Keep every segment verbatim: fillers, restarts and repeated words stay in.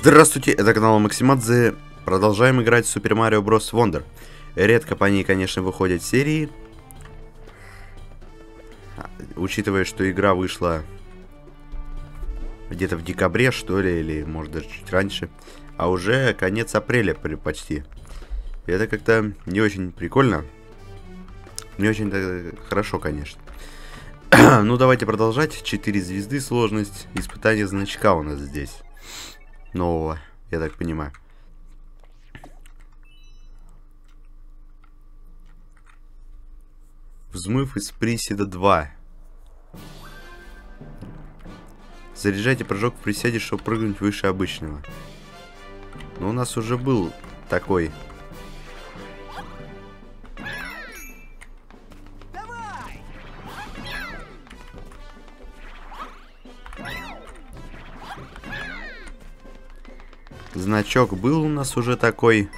Здравствуйте, это канал Максимадзе. Продолжаем играть в Super Mario Bros. Wonder. Редко по ней, конечно, выходят серии. Учитывая, что игра вышла где-то в декабре, что ли, или может даже чуть раньше. А уже конец апреля почти. Это как-то не очень прикольно. Не очень-то хорошо, конечно. Ну, давайте продолжать. четыре звезды сложность. Испытание значка у нас здесь. Нового, я так понимаю. Взмыв из приседа два. Заряжайте прыжок в приседе, чтобы прыгнуть выше обычного. Но у нас уже был такой. Значок был у нас уже такой.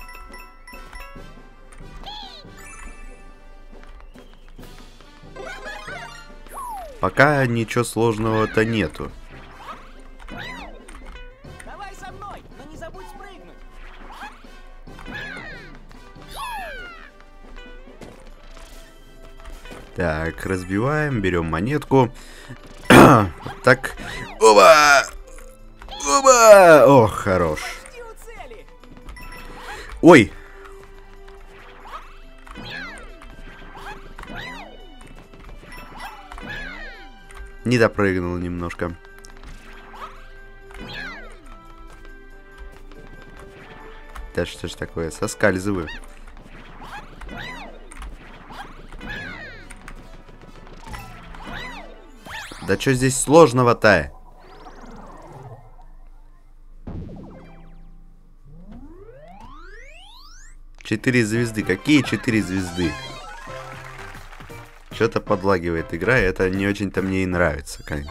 Пока ничего сложного-то нету. Давай со мной, но не забудь спрыгнуть. Так, разбиваем, берем монетку. Так. Оба! Оба! Ох, хорош. Ой! Не допрыгнул немножко. Да что ж такое, соскальзываю. Да что здесь сложного-то? Четыре звезды. Какие четыре звезды? Что-то подлагивает игра, и это не очень-то мне и нравится, конечно.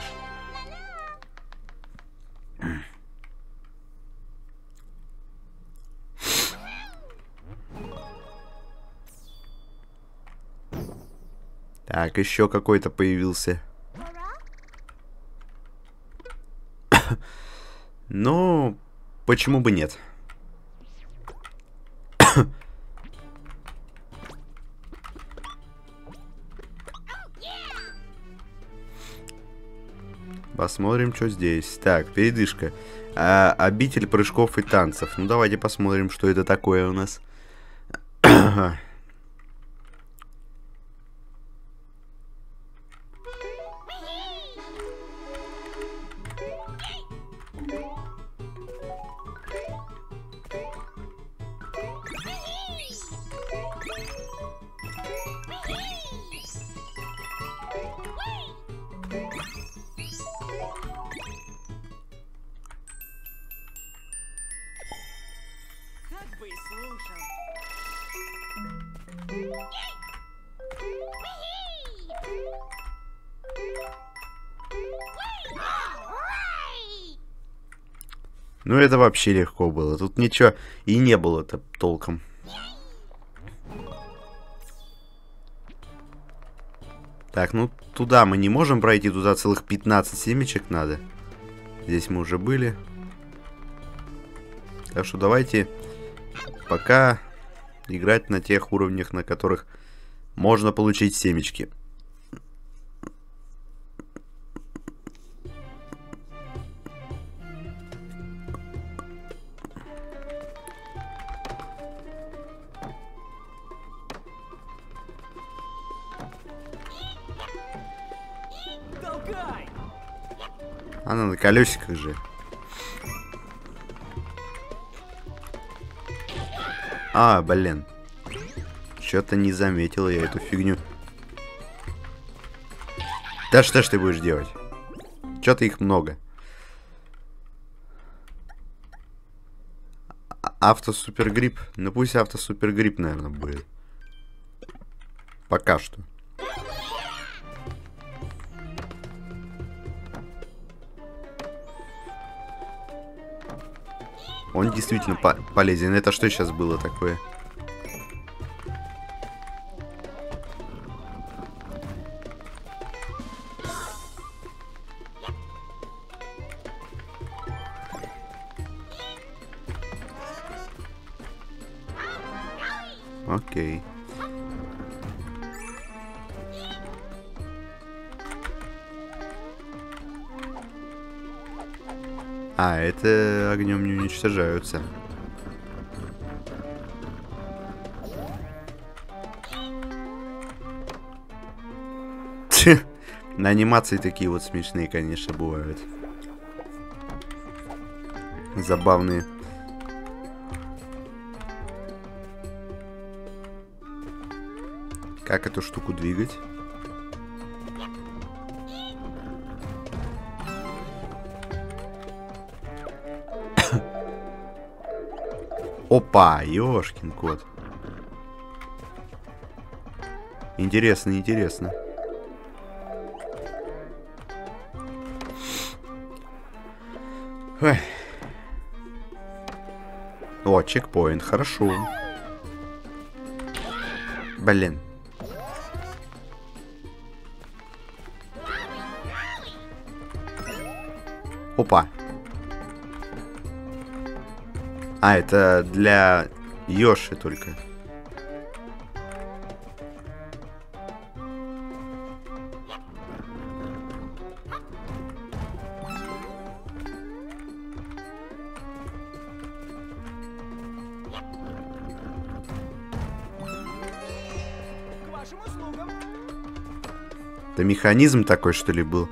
Так, еще какой-то появился. Ну, почему бы нет? Посмотрим, что здесь. Так, передышка. А, обитель прыжков и танцев. Ну, давайте посмотрим, что это такое у нас. Как бы и слушал. Ну, это вообще легко было. Тут ничего и не было-то толком. Так, ну, туда мы не можем пройти. Туда целых пятнадцать семечек надо. Здесь мы уже были. Так что давайте пока играть на тех уровнях, на которых можно получить семечки. Толкай! Она на колесиках же. А, блин. Что-то не заметил я эту фигню. Да что ж ты будешь делать? Что-то их много. Авто-супергрипп. Ну пусть авто-супергрипп, наверное, будет. Пока что. Он действительно по полезен. Это что сейчас было такое? Окей. А, это огнем не уничтожаются. На анимации такие вот смешные, конечно, бывают. Забавные. Как эту штуку двигать? Опа, ёшкин кот. Интересно, интересно. Ой. О, чекпоинт, хорошо. Блин. Опа. А, это для Йоши только. К вашим услугам. Это механизм такой, что ли, был?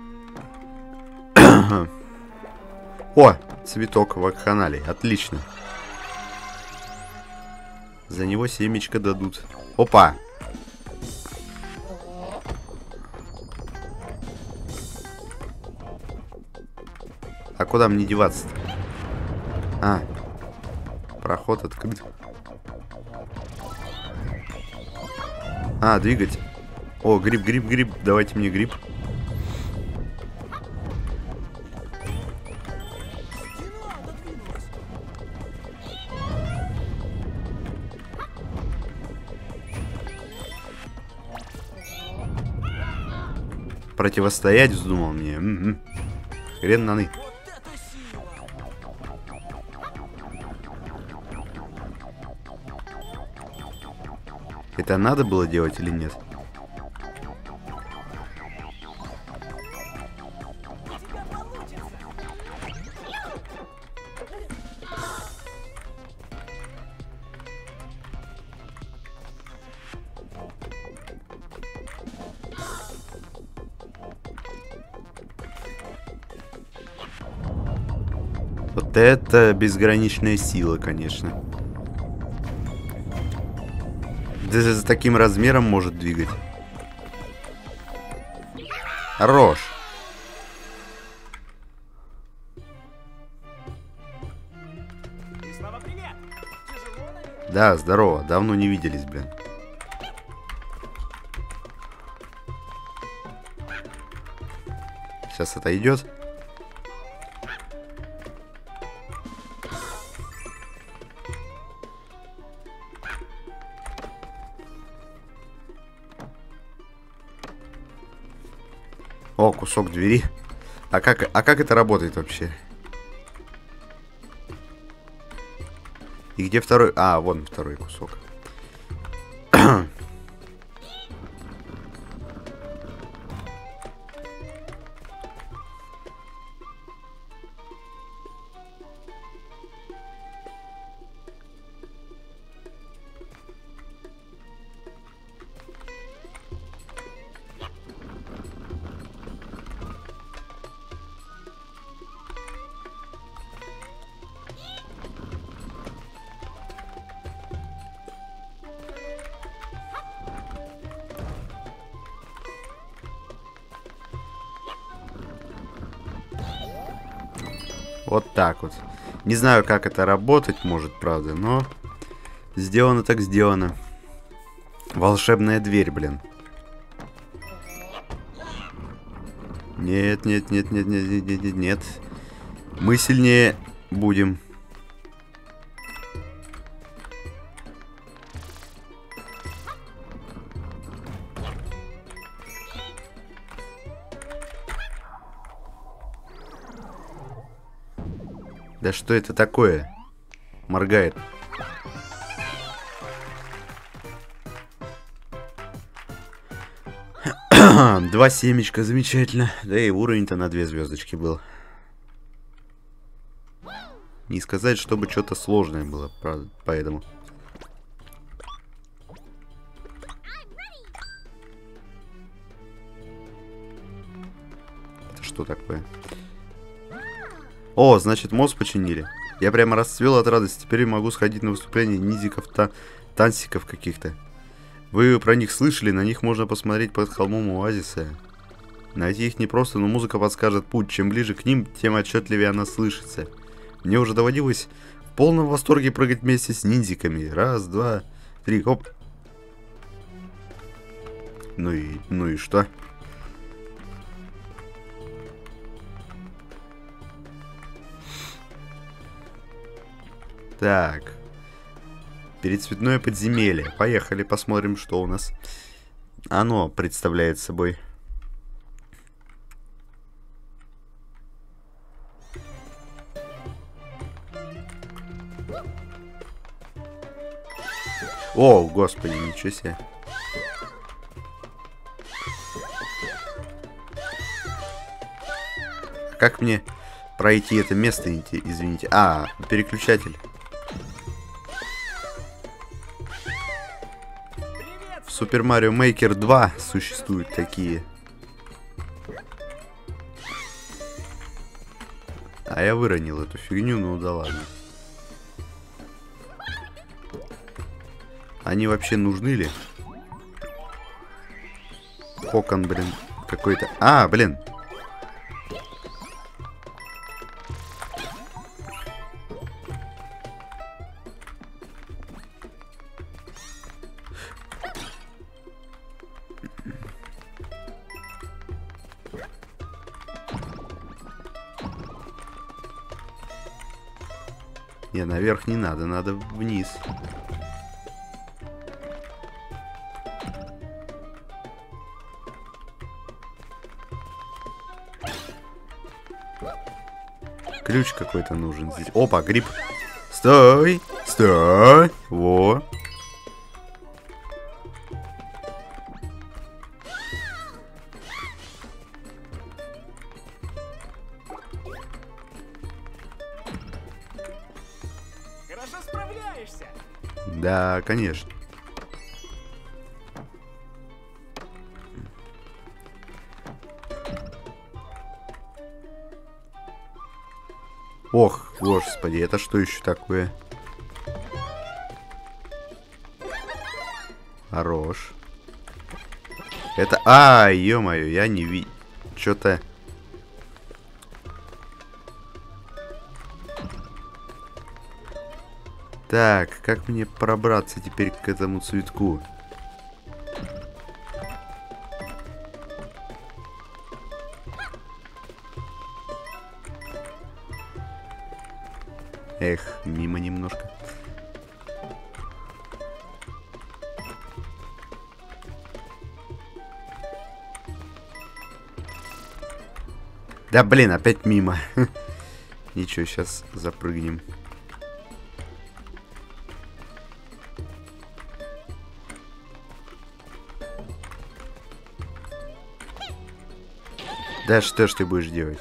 О, цветок вакханалии. Отлично. За него семечко дадут. Опа. А куда мне деваться-то? А. Проход открыт. А, двигать. О, гриб, гриб, гриб. Давайте мне гриб. Противостоять вздумал мне. М-м. Хрен наны. Вот это сила. Это надо было делать или нет? У тебя получится. Вот это безграничная сила, конечно. Даже с таким размером может двигать. Хорош. И снова привет. Тяжело, наверное? Да, здорово. Давно не виделись, блин. Сейчас это идет. О, кусок двери. А как, а как это работает вообще? И где второй? А, вон второй кусок. Вот так вот. Не знаю, как это работать может, правда, но сделано так сделано. Волшебная дверь, блин. Нет, нет, нет, нет, нет, нет, нет, нет, нет. Мы сильнее будем. Да что это такое? Моргает. Два семечка, замечательно. Да и уровень-то на две звездочки был. Не сказать, чтобы что-то сложное было, правда, поэтому. Это что такое? О, значит, мост починили. Я прямо расцвел от радости. Теперь могу сходить на выступление низиков, та тансиков каких-то. Вы про них слышали? На них можно посмотреть под холмом оазиса. Найти их непросто, но музыка подскажет путь. Чем ближе к ним, тем отчетливее она слышится. Мне уже доводилось в полном восторге прыгать вместе с ниндзиками. Раз, два, три, хоп. Ну и, ну и что? Так. Перецветное подземелье. Поехали, посмотрим, что у нас оно представляет собой. О, господи, ничего себе. Как мне пройти это место, извините? А, переключатель. В Super Mario Maker два существуют такие. А я выронил эту фигню, ну да ладно. Они вообще нужны ли? Кокон, блин, какой-то... А, блин. Не, наверх не надо, надо вниз. Ключ какой-то нужен здесь. Опа, гриб. Стой! Стой! Во! Хорошо справляешься. Да, конечно. Ох, господи, это что еще такое? Хорош. Это... А, ё-моё, я не ви... Чё-то... Так, как мне пробраться теперь к этому цветку? Эх, мимо немножко. Да блин, опять мимо. Ничего, сейчас запрыгнем. Да что ж ты будешь делать?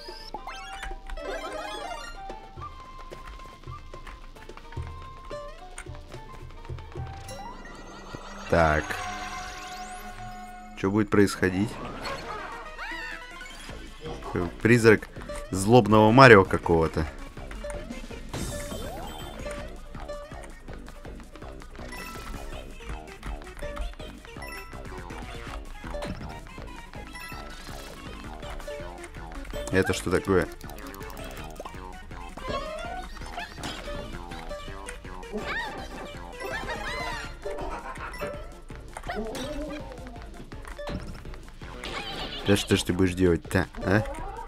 Так. Что будет происходить? Призрак злобного Марио какого-то. Это что такое? Да что ж ты будешь делать-то, а?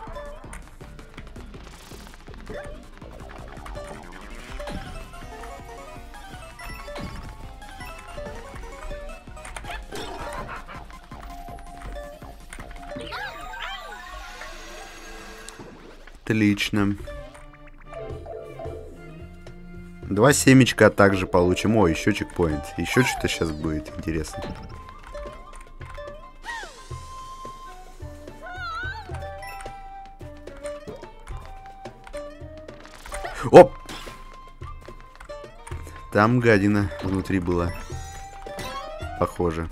Отлично. Два семечка также получим. О, еще чекпоинт. Еще что-то сейчас будет интересно. Оп! Там гадина внутри была. Похоже.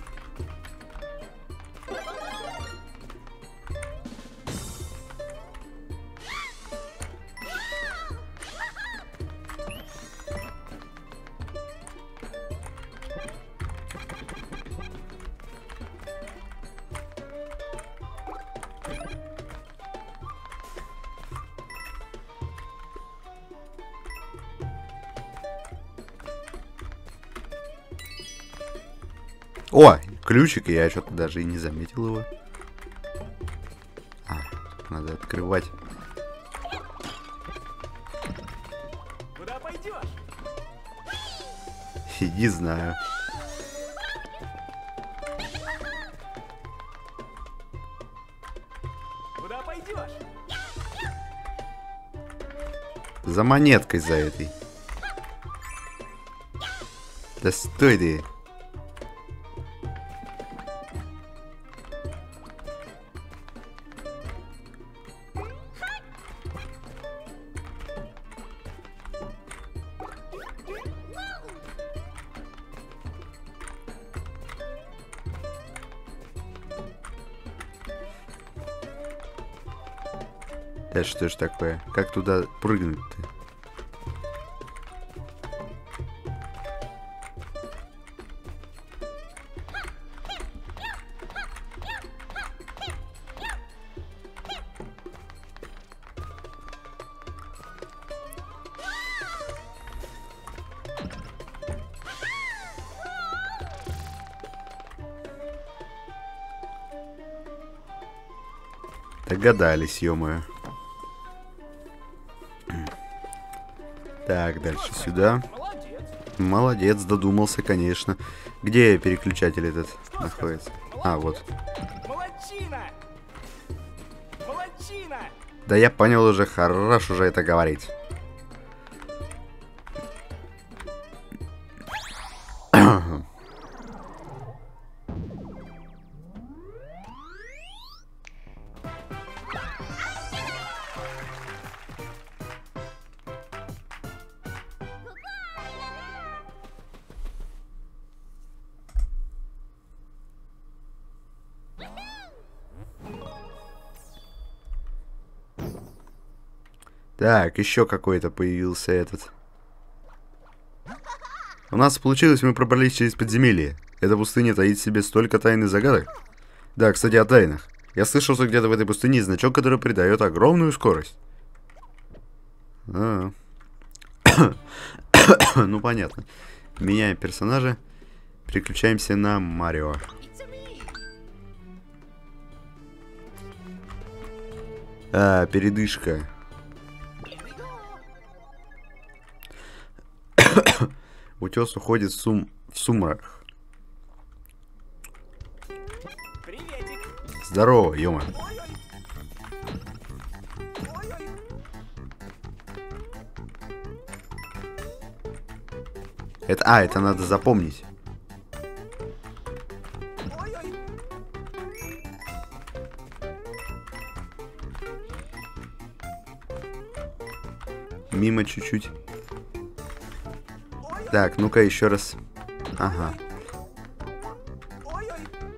О, ключик, я что-то даже и не заметил его. А, надо открывать. Куда пойдешь? Не знаю. Куда пойдешь? За монеткой за этой. Да стой ты. Да что ж такое? Как туда прыгнуть-то? Догадались, ё-моё. Так, дальше сюда. Молодец. Молодец, додумался, конечно. Где переключатель этот находится? А, вот. Молодчина! Молодчина! Да я понял уже, хорош уже это говорить. Так, еще какой-то появился этот. У нас получилось, мы пробрались через подземелье. Эта пустыня таит в себе столько тайн и загадок. Да, кстати, о тайнах. Я слышал, что где-то в этой пустыне есть значок, который придает огромную скорость. А -а -а. Ну, понятно. Меняем персонажа. Переключаемся на Марио. А, передышка. Утес уходит в, сум... в сумрак. Приветик. Здорово, ё-мо. Это, а, это надо запомнить. Ой-ой. Мимо чуть-чуть. Так, ну-ка еще раз. Ага. Ой-ой.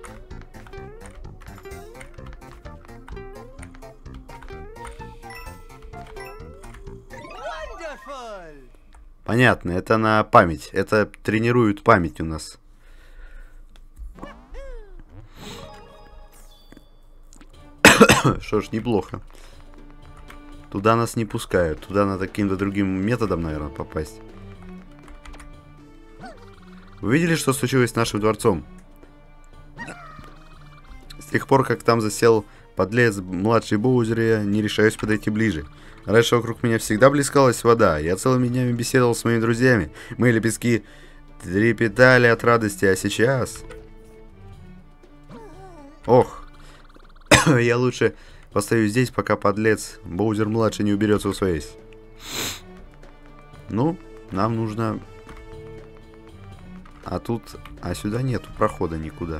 Понятно, это на память. Это тренирует память у нас. Что ж, неплохо. Туда нас не пускают. Туда надо каким-то другим методом, наверное, попасть. Вы видели, что случилось с нашим дворцом? С тех пор, как там засел подлец младший Боузер, я не решаюсь подойти ближе. Раньше вокруг меня всегда плескалась вода. Я целыми днями беседовал с моими друзьями. Мои лепестки трепетали от радости, а сейчас... Ох, я лучше постою здесь, пока подлец Боузер-младший не уберется в своей. Ну, нам нужно... А тут... А сюда нету прохода никуда.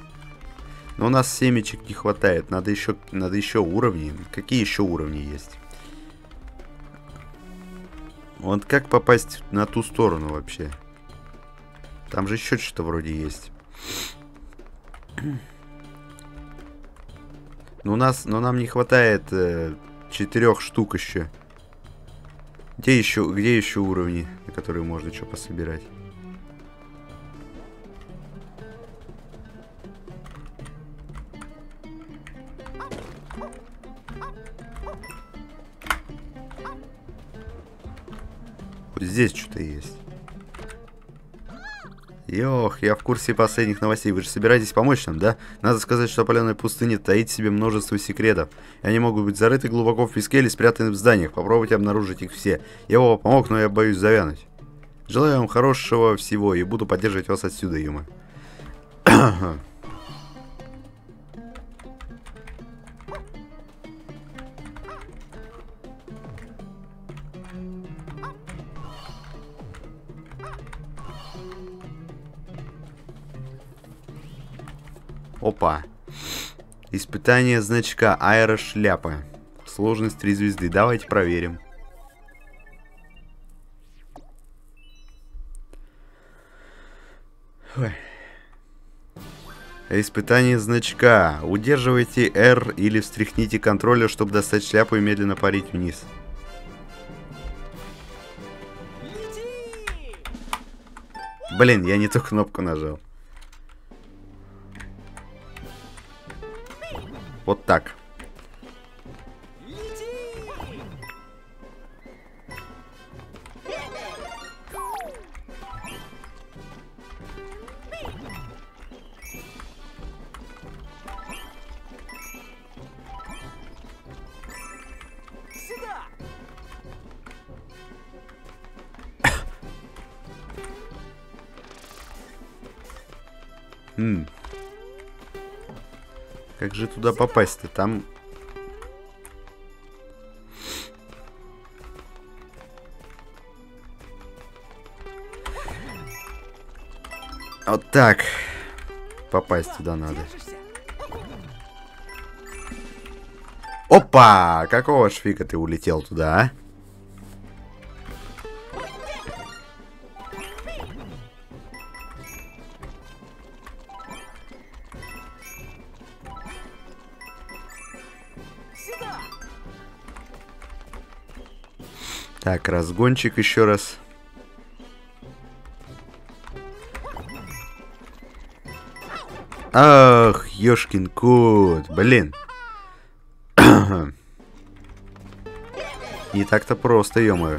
Но у нас семечек не хватает. Надо еще, надо еще уровни. Какие еще уровни есть? Вот как попасть на ту сторону вообще? Там же еще что-то вроде есть. Но у нас, но нам не хватает э, четырех штук еще. Где еще, где еще уровни, на которые можно что пособирать? Вот здесь что-то есть. Ёх, я в курсе последних новостей. Вы же собираетесь помочь нам, да? Надо сказать, что опаленная пустыня таит в себе множество секретов. И они могут быть зарыты глубоко в песке или спрятаны в зданиях. Попробуйте обнаружить их все. Я вам помог, но я боюсь завянуть. Желаю вам хорошего всего и буду поддерживать вас отсюда, Юма. Опа. Испытание значка аэрошляпа. Сложность три звезды. Давайте проверим. Ой. Испытание значка. Удерживайте R или встряхните контроллер, чтобы достать шляпу и медленно парить вниз. Блин, я не ту кнопку нажал. Вот так. Сюда! М. Как же туда попасть-то? Там... Вот так. Попасть туда надо. Опа! Какого ж фига ты улетел туда, а? Так, разгончик еще раз. Ах, ёшкин кот, блин. Не так-то просто, ё-моё.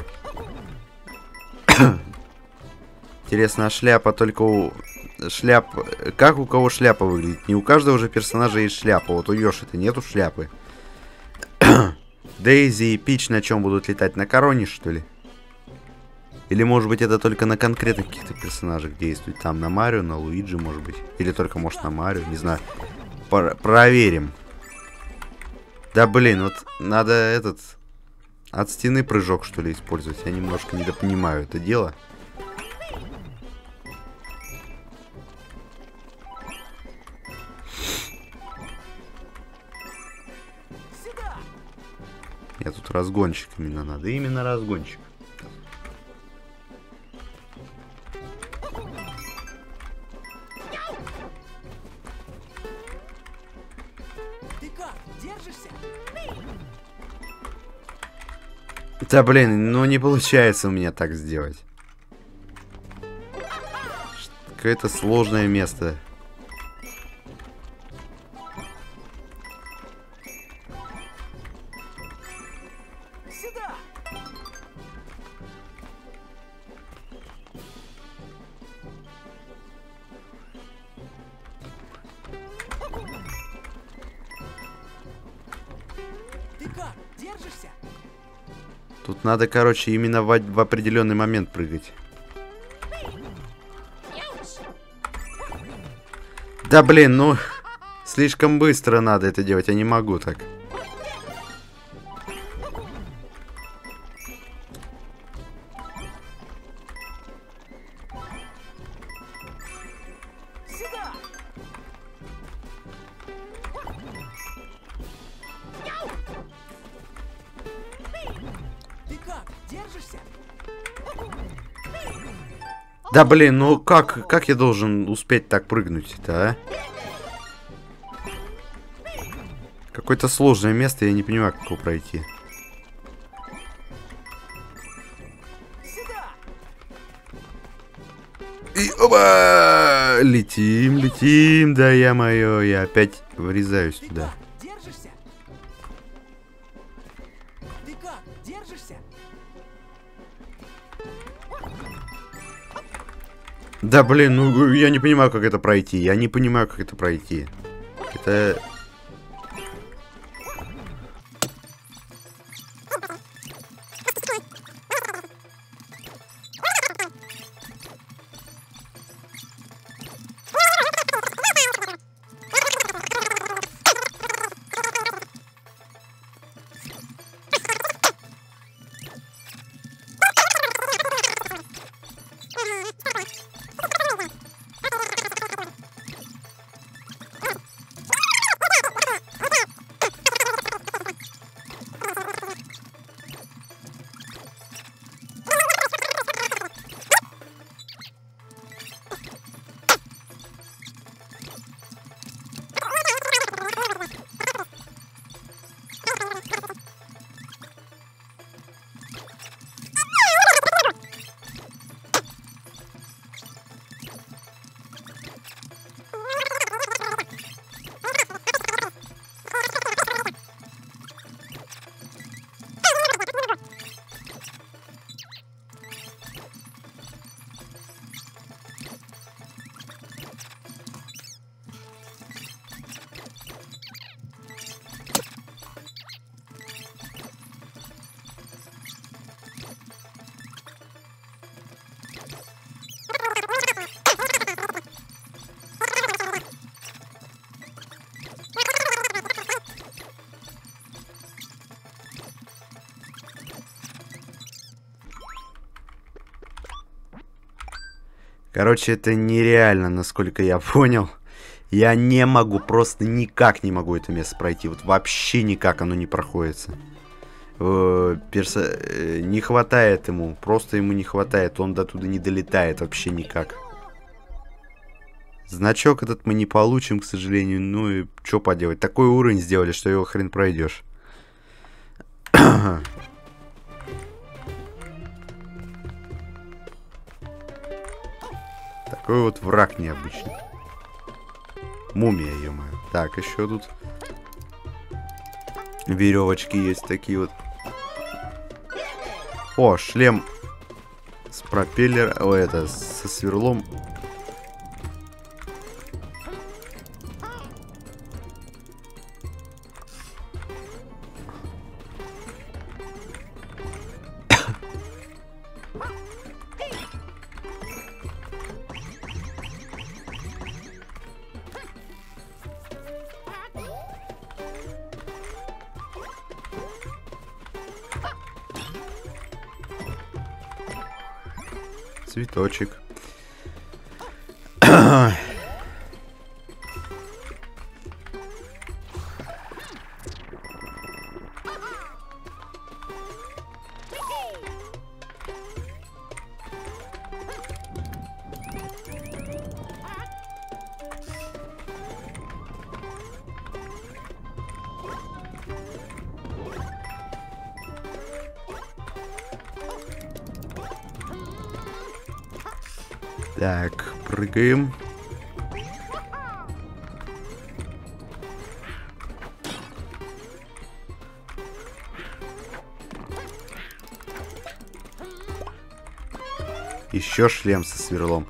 Интересно, а шляпа только у... Шляп... Как у кого шляпа выглядит? Не у каждого же персонажа есть шляпа. Вот у Ёши-то нету шляпы. Дейзи и Пич на чем будут летать? На короне, что ли? Или, может быть, это только на конкретных каких-то персонажах действует? Там на Марио, на Луиджи, может быть. Или только, может, на Марио, не знаю. Про- проверим. Да, блин, вот надо этот... От стены прыжок, что ли, использовать. Я немножко недопонимаю это дело. Я тут разгончик именно надо. Именно разгончик. Ты как, держишься? Да блин, ну не получается у меня так сделать. Какое-то сложное место. Сюда! Ты как, держишься? Тут надо, короче, именно в, в определенный момент прыгать. Да блин, ну слишком быстро надо это делать, я не могу так. Сюда! Ты как, держишься? Да блин, ну как, как я должен успеть так прыгнуть-то, а? Какое-то сложное место, я не понимаю, как его пройти. И оба! Летим, летим, да я мое, я опять врезаюсь туда. Держишься? Ты как? Держишься? Да блин, ну я не понимаю, как это пройти. Я не понимаю, как это пройти. Это... Короче, это нереально, насколько я понял. Я не могу, просто никак не могу это место пройти. Вот вообще никак оно не проходится. Э, перса... Не хватает ему, просто ему не хватает. Он до туда не долетает вообще никак. Значок этот мы не получим, к сожалению. Ну и что поделать. Такой уровень сделали, что его хрен пройдешь. Такой вот враг необычный. Мумия, ё-моё. Так, еще тут веревочки есть такие вот. О, шлем с пропеллером. О, это со сверлом. Цветочек. Так, прыгаем. Еще шлем со сверлом.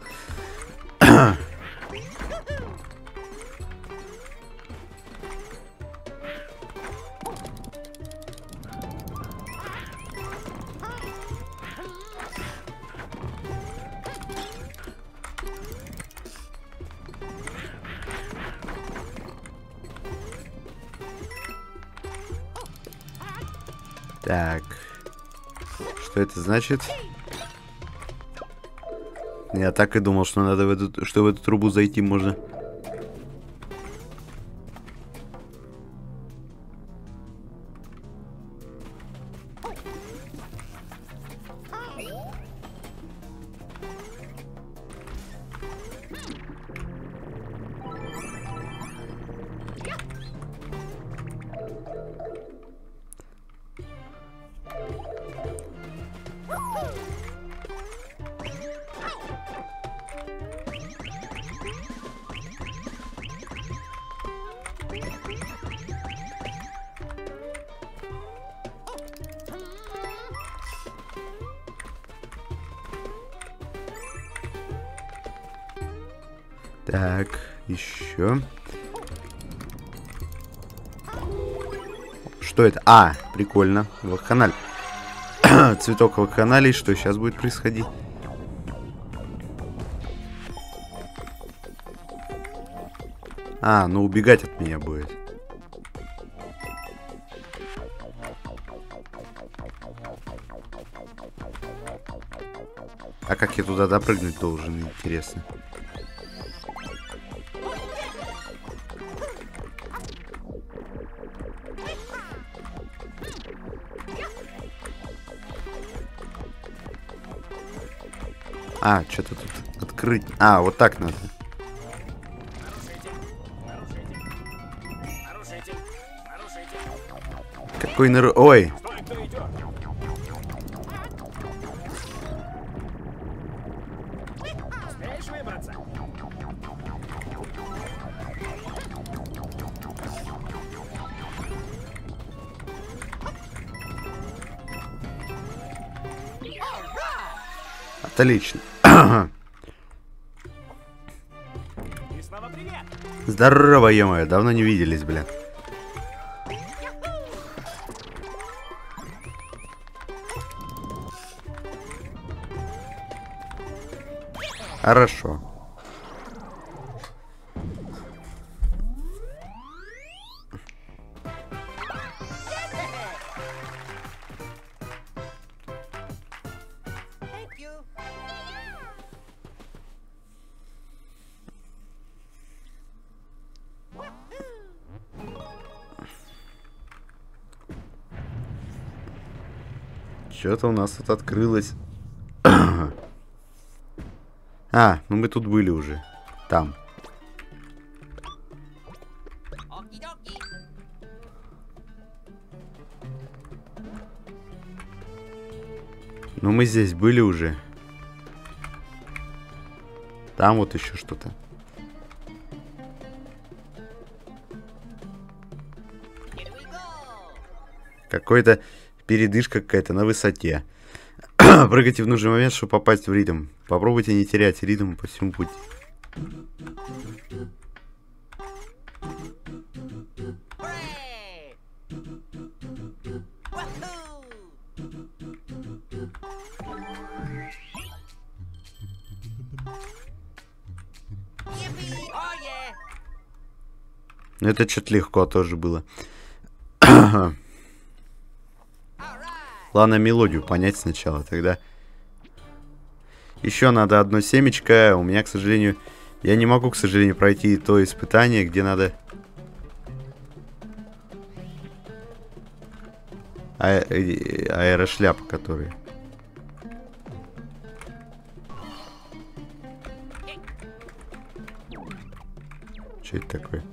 Так, что это значит? Я так и думал, что надо в эту, что в эту трубу зайти можно. Так, еще. Что это? А, прикольно. Вакханаль. Цветок вакханалий. Что сейчас будет происходить? А, ну убегать от меня будет. А как я туда допрыгнуть должен, интересно. А, что-то тут открыть. А, вот так надо. Какой нар... Ой! Отлично. Здорово, ё-моё, давно не виделись, блин. Хорошо. Что-то у нас тут открылось. А, ну мы тут были уже. Там. Ну мы здесь были уже. Там вот еще что-то. Какой-то передышка какая-то на высоте. Прыгайте в нужный момент, чтобы попасть в ритм. Попробуйте не терять ритм по всему пути. Ну это что-то легко тоже было. Ладно, мелодию понять сначала, тогда... Еще надо одно семечко. У меня, к сожалению... Я не могу, к сожалению, пройти то испытание, где надо... А... Аэрошляпа, который... Что это такое?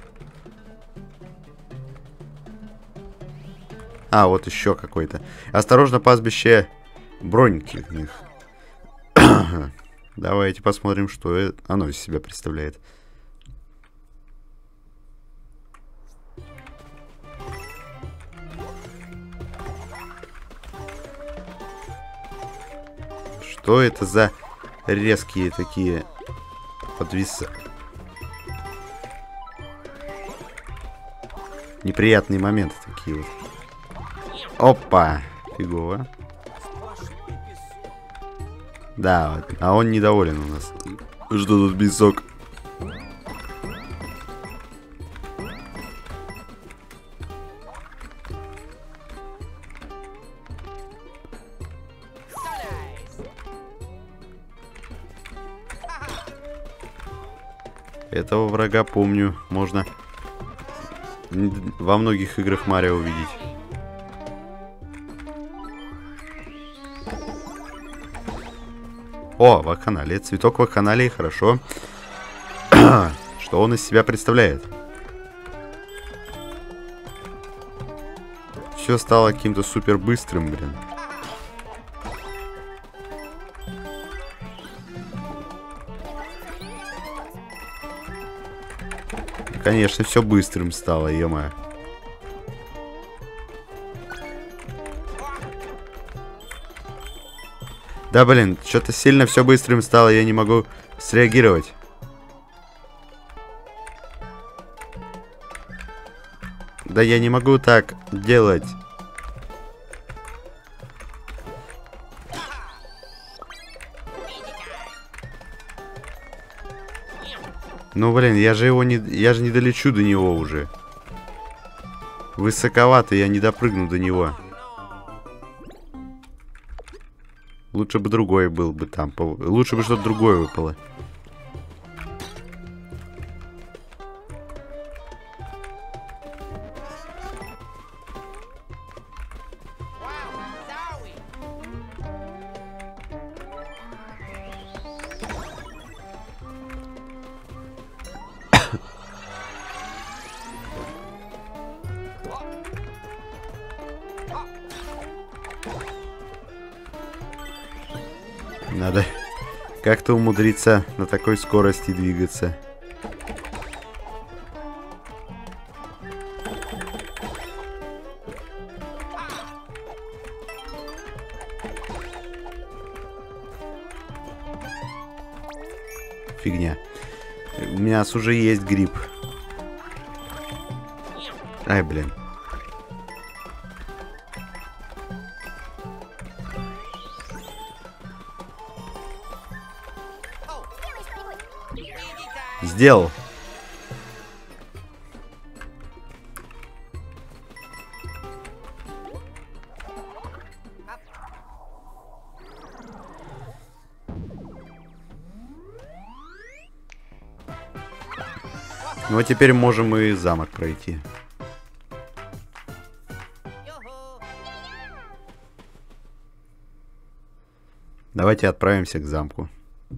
А, вот еще какой-то. Осторожно, пастбище броньки. Давайте посмотрим, что оно из себя представляет. Что это за резкие такие подвисы? Неприятные моменты такие вот. Опа! Фигово. Да, а он недоволен у нас. Что тут песок? Этого врага, помню, можно во многих играх Марио увидеть. О, вакханалия. Цветок вакханалии, хорошо. Что он из себя представляет? Все стало каким-то супер быстрым, блин. Конечно, все быстрым стало, е-мое. Да, блин, что-то сильно все быстрым стало, я не могу среагировать. Да я не могу так делать. Ну, блин, я же его не... Я же не долечу до него уже. Высоковато, я не допрыгну до него. Лучше бы другой был бы там. Лучше бы что-то другое выпало. Надо как-то умудриться на такой скорости двигаться. Фигня. У меня уже есть гриб. Ай, блин. Сделал. Ну а теперь можем и замок пройти. Давайте отправимся к замку.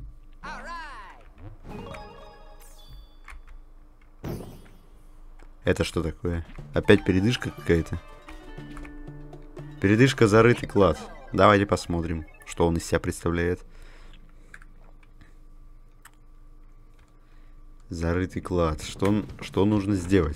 Это что такое? Опять передышка какая-то? Передышка, зарытый клад. Давайте посмотрим, что он из себя представляет. Зарытый клад. Что, что нужно сделать?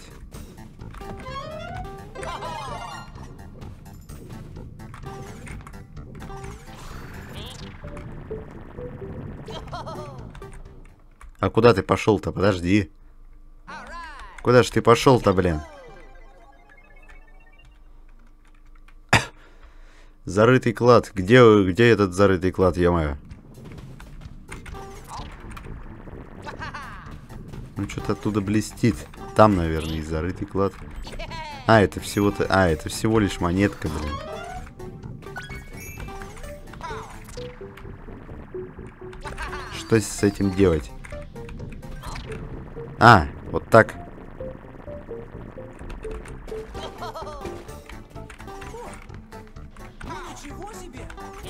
А куда ты пошел-то? Подожди. Куда ж ты пошел-то, блин? Зарытый клад. Где, где этот зарытый клад, ё-моё? Ну, что-то оттуда блестит. Там, наверное, и зарытый клад. А, это всего-то... А, это всего лишь монетка, блин. Что с этим делать? А, вот так. Ничего себе!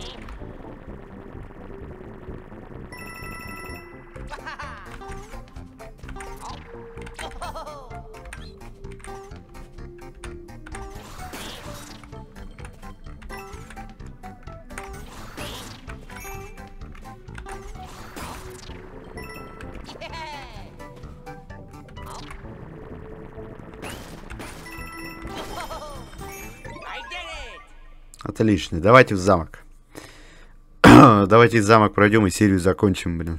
Отлично. Давайте в замок. Давайте в замок пройдем и серию закончим, блин.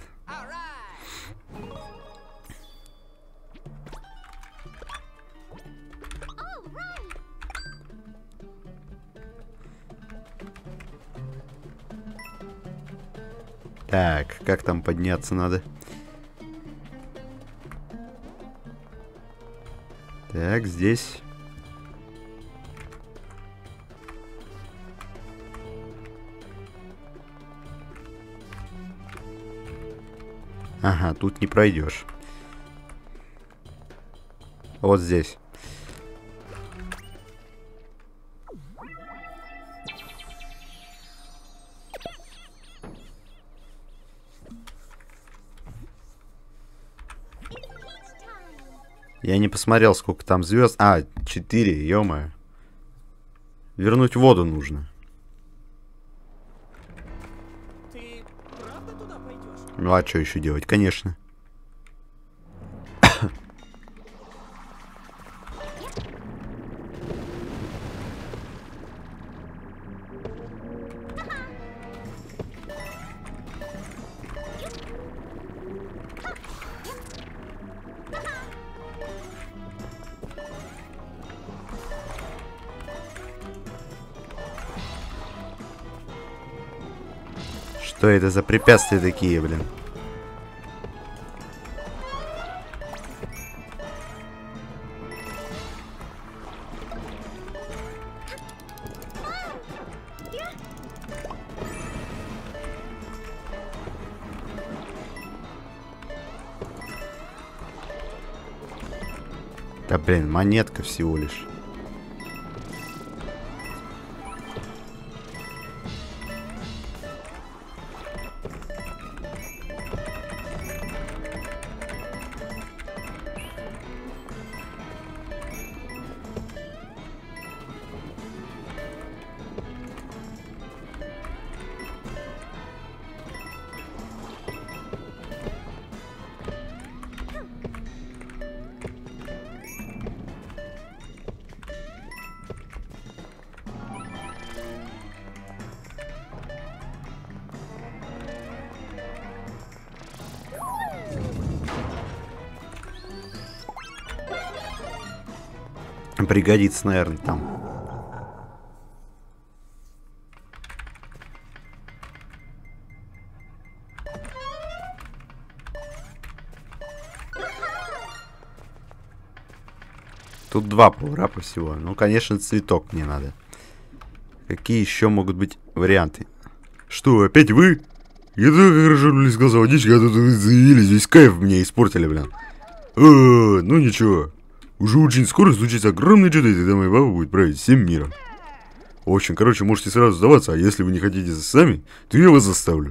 Так, как там подняться надо? Так, здесь. Ага, тут не пройдешь. Вот здесь. Я не посмотрел, сколько там звезд. А, четыре, ё-моё. Вернуть воду нужно. Ты правда туда пойдешь? Ну а что еще делать? Конечно. Что это за препятствия такие, блин? Да блин, монетка всего лишь. Пригодится, наверное, там. Тут два пауэрапа всего. Ну, конечно, цветок мне надо. Какие еще могут быть варианты? Что, опять вы? Я так хорошо плескался водичка, а тут вы заявились, весь кайф мне испортили, блин. А, ну ничего. Уже очень скоро случится огромное чудо, и тогда моя баба будет править всем миром. В общем, короче, можете сразу сдаваться, а если вы не хотите сами, то я вас заставлю.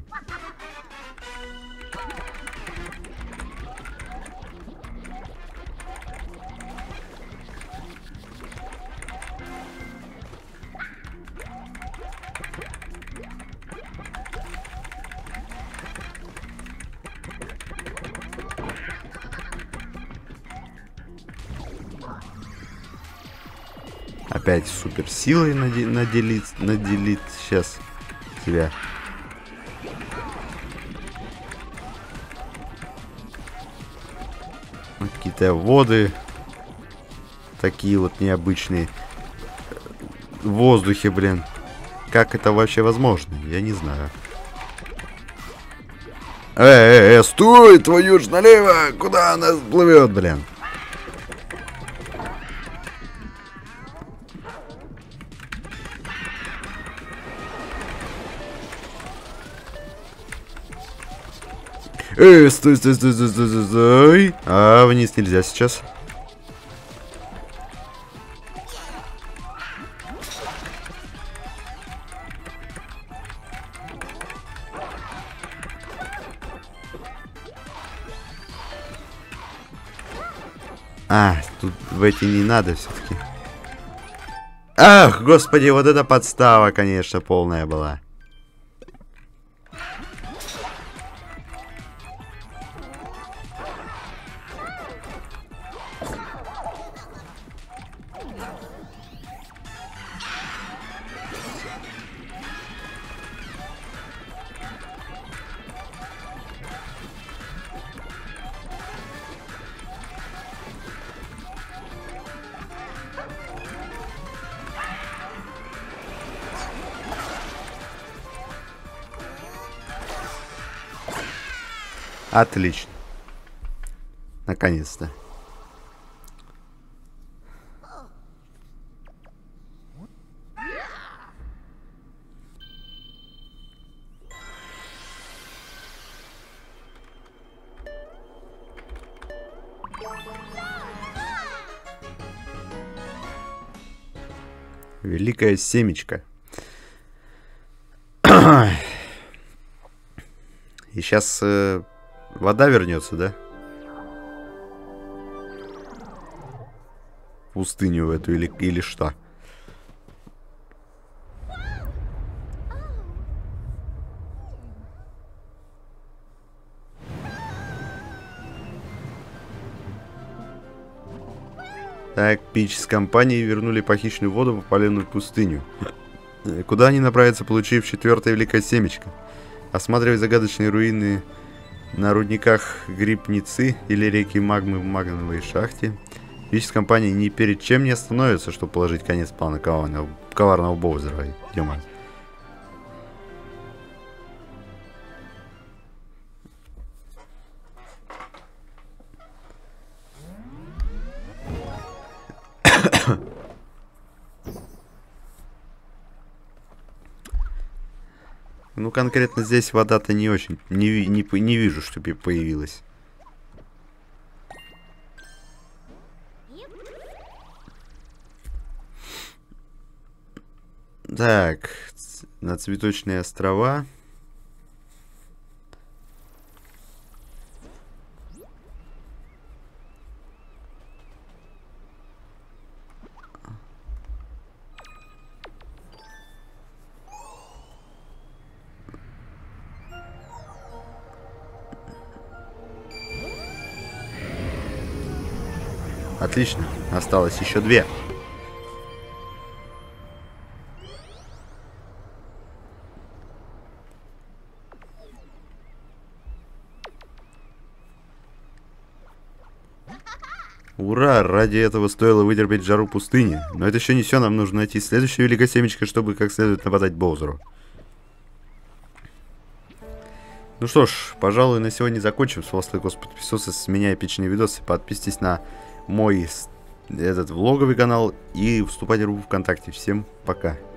Опять суперсилой наде наделить, наделить сейчас тебя. Какие-то воды такие вот необычные в воздухе, блин. Как это вообще возможно? Я не знаю. Э, э, э, стой, твою ж налево! Куда она плывет, блин? Эй, стой, стой, стой, стой, стой, стой, стой. А, вниз нельзя сейчас. А, тут в эти не надо все-таки. Ах, господи, вот эта подстава, конечно, полная была. Отлично. Наконец-то. Великая семечка. И сейчас э, вода вернется, да? В пустыню в эту или, или что? Так, Пич с компанией вернули похищенную воду в опаленную пустыню. Куда они направятся, получив четвертое великое семечко? Осматривать загадочные руины на рудниках Грибницы или реки Магмы в магновой шахте. Пич с компанией ни перед чем не остановится, чтобы положить конец плану коварного, коварного Боузера. Идем. ну конкретно здесь вода-то не очень, не, ви- не, по- не вижу, чтобы появилась. Так, ц- на цветочные острова. Отлично, осталось еще две. Ура! Ради этого стоило вытерпеть жару пустыни. Но это еще не все, нам нужно найти следующее великосемечко, чтобы как следует нападать Боузеру. Ну что ж, пожалуй, на сегодня закончим. С вас лайкос, подписывайтесь, с меня эпичные видосы. Подписывайтесь на мой этот влоговый канал и вступайте в группу ВКонтакте. Всем пока.